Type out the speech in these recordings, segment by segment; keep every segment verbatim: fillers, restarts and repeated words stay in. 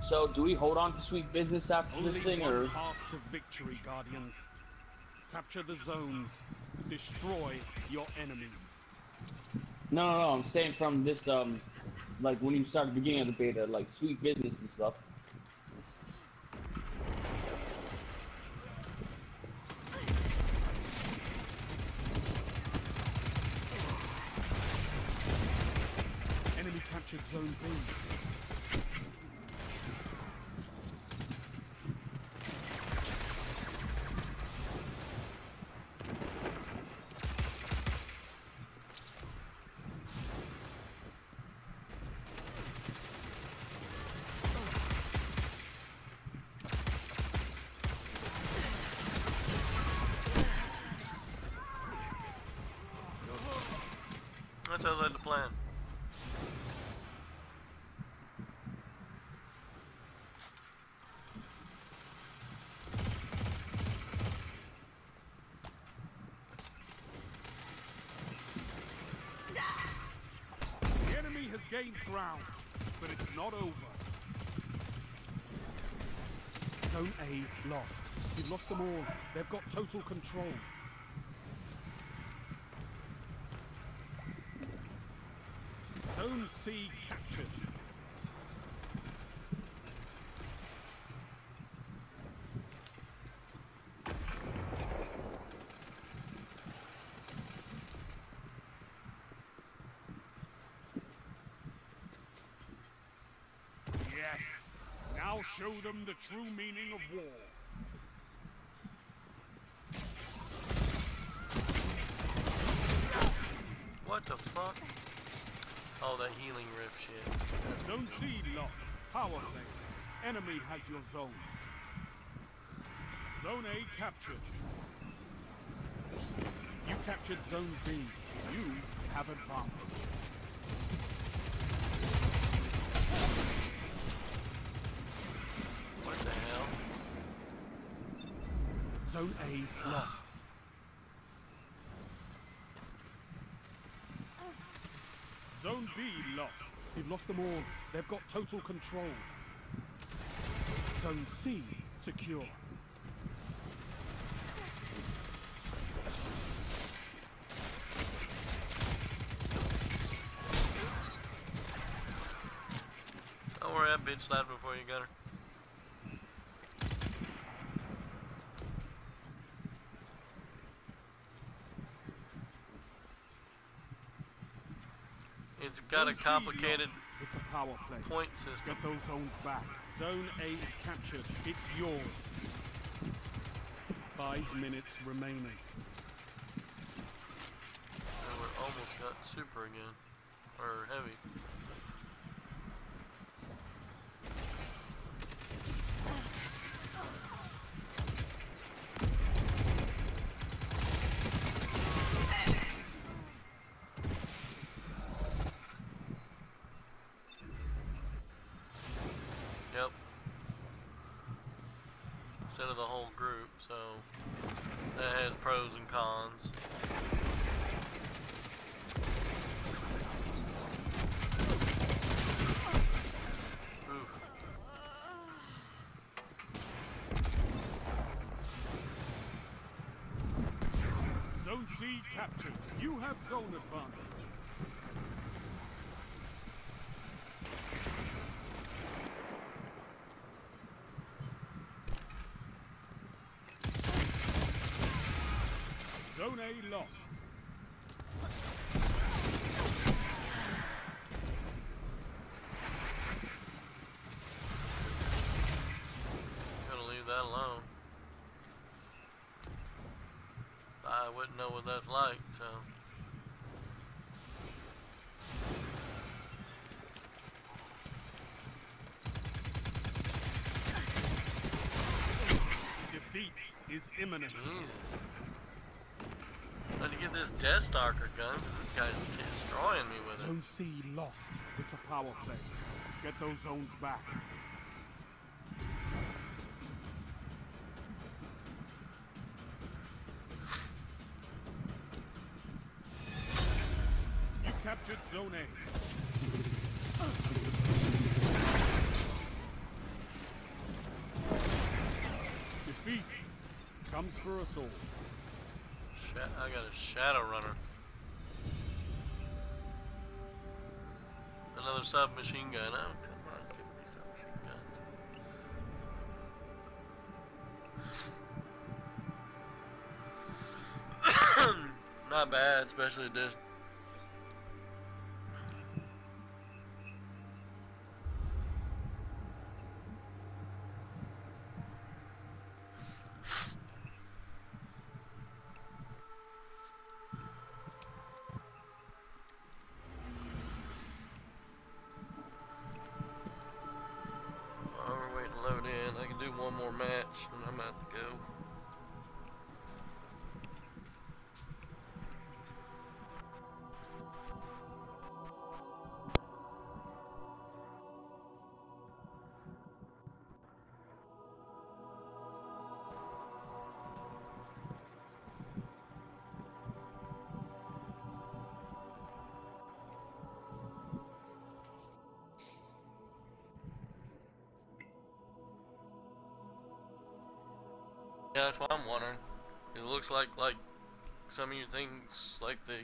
So, do we hold on to sweet business after Only this thing, one or? path to victory, Guardians. Capture the zones. Destroy your enemies. No, no, no. I'm saying from this, um, like when you start the beginning of the beta, like sweet business and stuff. Enemy captured Zone B. That sounds like the plan. The enemy has gained ground, but it's not over. Zone A lost. You've lost them all. They've got total control. Zone C captured. Yes. Now show them the true meaning of war. What the fuck? Oh, that healing rift shit. That's Zone C lost. Power play. Enemy has your zones. Zone A captured. You captured Zone B. You have advantage. What the hell? Zone A lost. Zone B lost. You've lost them all. They've got total control. Zone C secure. Don't worry, that bitch slapped before you got her. It's got a complicated It's a power play. point system. Get those zones back. Zone A is captured. It's yours. Five minutes remaining. And we're almost got super again. Or heavy. Yep. Instead of the whole group, so that has pros and cons. Oof. Zone C captured. You have zone advantage. Zone A lost. Gotta leave that alone. I wouldn't know what that's like, so. Defeat is imminent. Jesus. How to get this Death Stalker gun, because this guy's destroying me with it. Zone C lost. It's a power play. Get those zones back. You captured Zone A. comes for us all. Sha I got a Shadow Runner. Another submachine gun. Oh, come on, give me submachine guns. Not bad, especially this. While we're waiting to load in, I can do one more match, and I'm about to go. Yeah, that's what I'm wondering. It looks like like some of your things, like the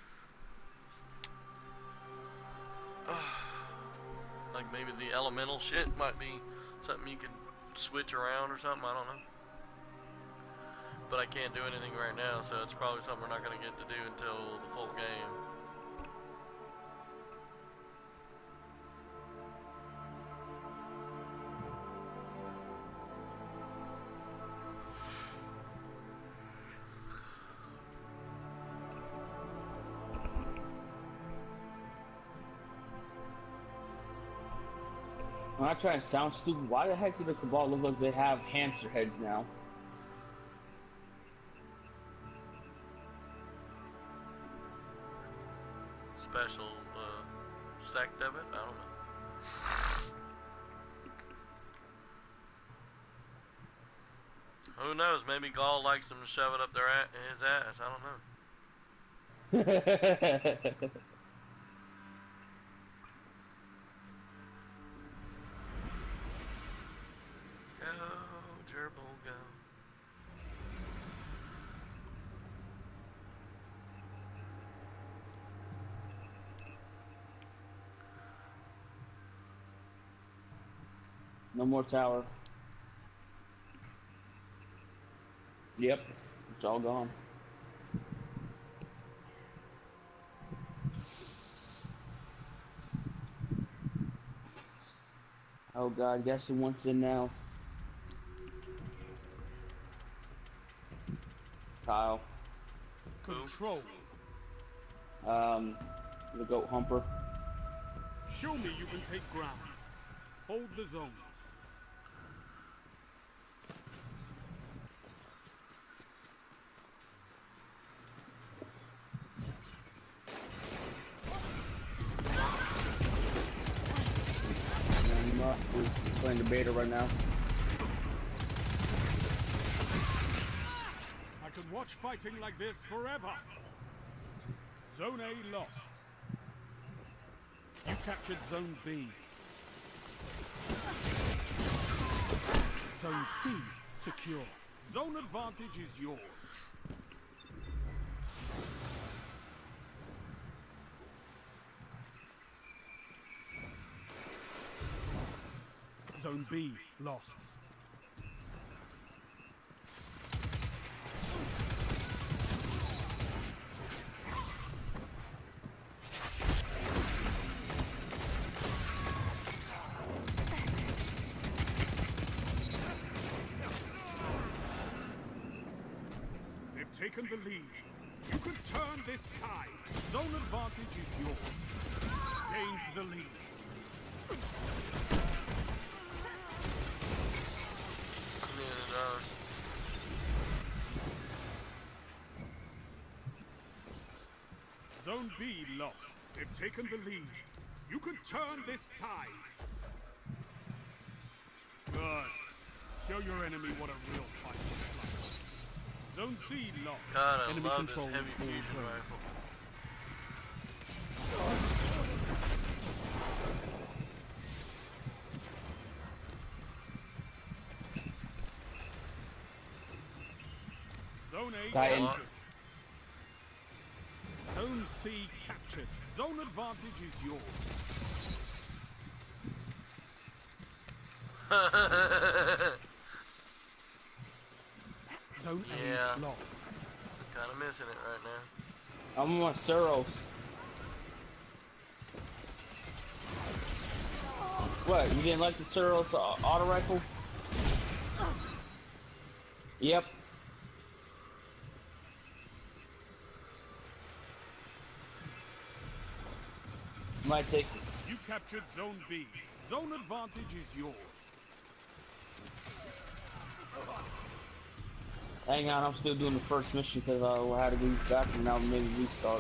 uh, like maybe the elemental shit might be something you can switch around or something. I don't know. But I can't do anything right now, so it's probably something we're not gonna get to do until the full game. I'm not trying to sound stupid. Why the heck do the Cabal look like they have hamster heads now? Special uh, sect of it? I don't know. Who knows? Maybe Gaul likes them to shove it up their a his ass. I don't know. Go, gerbil, go. No more tower. Yep, it's all gone. Oh god, guess who wants in now? Kyle. Control. Um, the goat humper. Show me you can take ground. Hold the zones. We're playing the beta right now. I could watch fighting like this forever. Zone A lost. You captured Zone B. Zone C secure. Zone advantage is yours. Zone B lost. They've taken the lead. You can turn this tide. Zone advantage is yours. Gained the lead. Zone B lost. They've taken the lead. You can turn this tide. Good. Show your enemy what a real fight looks like. Zone C lost. God, I enemy love control this heavy full fusion zone. rifle. Zone A Titan. captured. Zone C captured. Zone advantage is yours. Zone Yeah. A lost. Kind of missing it right now. I'm on Suros. What? You didn't like the Suros uh, auto rifle? Yep. Might take. You captured Zone B. Zone advantage is yours. Hang on, I'm still doing the first mission because I had to go back and now maybe restart.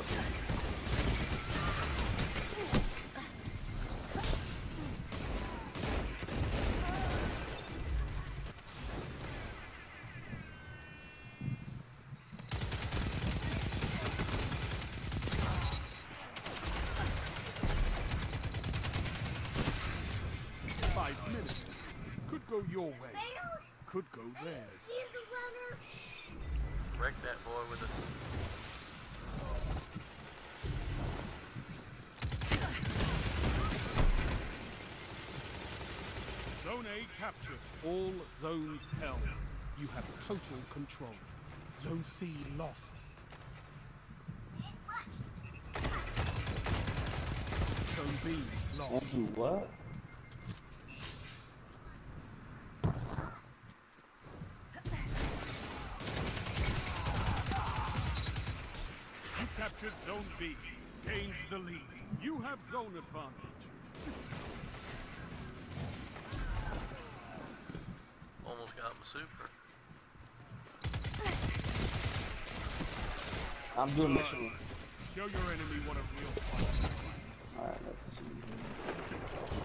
Five minutes. Could go your way. Could go theirs. He's the runner. Wreck that boy with it. Zone A captured. All zones held. You have total control. Zone C lost. Zone B lost. Won't do what? You captured Zone B. Gained the lead. You have zone advantage. Almost got my super. I'm doing mission. Show your enemy what a real fighter is. Alright, let's see.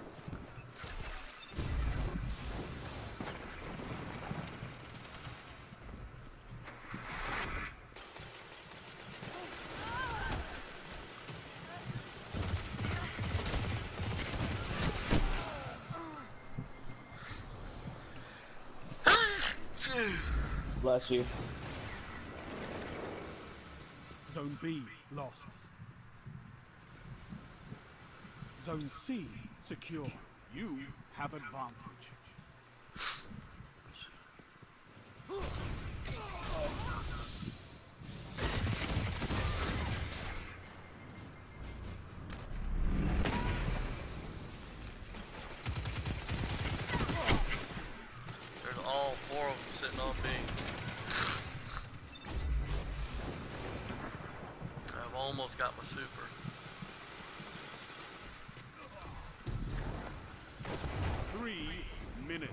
Bless you. Zone B lost. Zone C secure. You have advantage. There's all four of them sitting on B. I've almost got my super. Three minutes.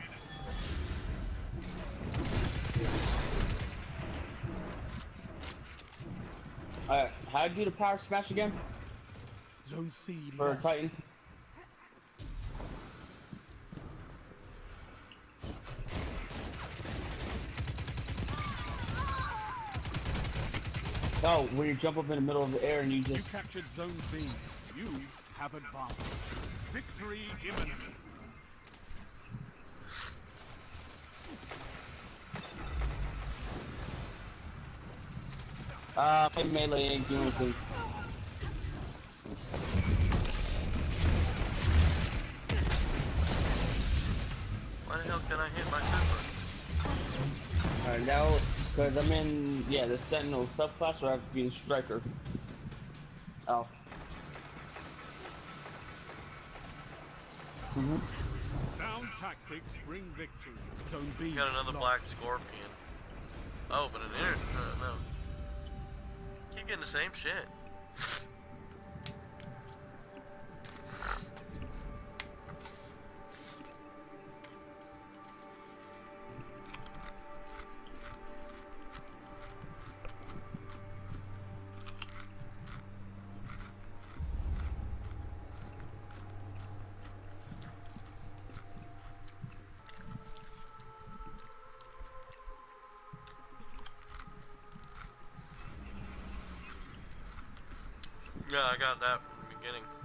Alright, how do you do the power smash again? Zone C For lost. Titan? Oh, when you jump up in the middle of the air and you You just... captured Zone B. You have advantage. Victory imminent. Uh, my melee ain't doing anything. Why the hell can I hit my super? Alright, now, because I'm in, yeah, the Sentinel subclass, or I have to be the Striker. Oh. Mm-hmm. Sound tactics bring victory. Zone B. Got another lost. black scorpion. Oh, but an inner. Uh, no. Keep getting the same shit. Yeah, I got that from the beginning.